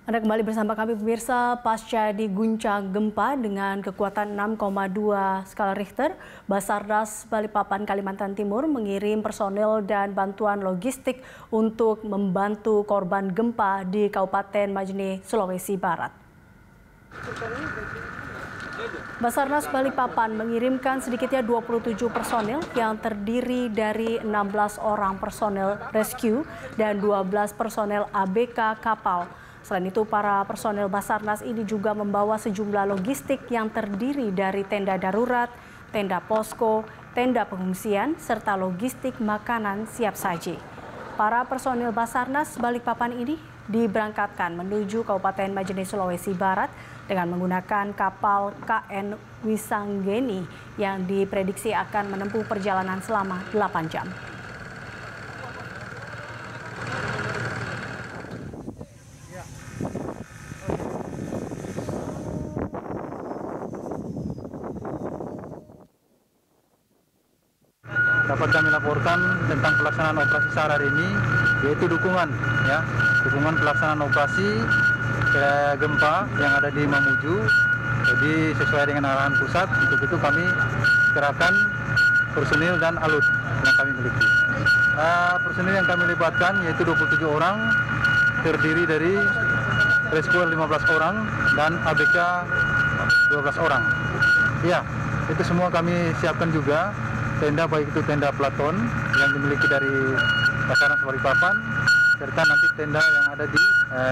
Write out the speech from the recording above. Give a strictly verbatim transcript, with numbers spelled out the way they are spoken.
Anda kembali bersama kami pemirsa. Pasca diguncang gempa dengan kekuatan enam koma dua skala Richter, Basarnas Balikpapan Kalimantan Timur mengirim personel dan bantuan logistik untuk membantu korban gempa di Kabupaten Majene, Sulawesi Barat. Basarnas Balikpapan mengirimkan sedikitnya dua puluh tujuh personel yang terdiri dari enam belas orang personel rescue dan dua belas personel A B K kapal. Selain itu, para personel Basarnas ini juga membawa sejumlah logistik yang terdiri dari tenda darurat, tenda posko, tenda pengungsian, serta logistik makanan siap saji. Para personel Basarnas Balikpapan ini diberangkatkan menuju Kabupaten Majene, Sulawesi Barat dengan menggunakan kapal K N Wisanggeni yang diprediksi akan menempuh perjalanan selama delapan jam. Dapat kami laporkan tentang pelaksanaan operasi SAR hari ini, yaitu dukungan, ya, dukungan pelaksanaan operasi eh, gempa yang ada di Mamuju. Jadi sesuai dengan arahan pusat, untuk itu kami kerahkan personil dan alut yang kami miliki. Uh, personil yang kami libatkan yaitu dua puluh tujuh orang, terdiri dari rescuer lima belas orang dan A B K dua belas orang. Ya, itu semua kami siapkan juga. Tenda, baik itu tenda Platon yang dimiliki dari Basarnas Balikpapan, serta nanti tenda yang ada di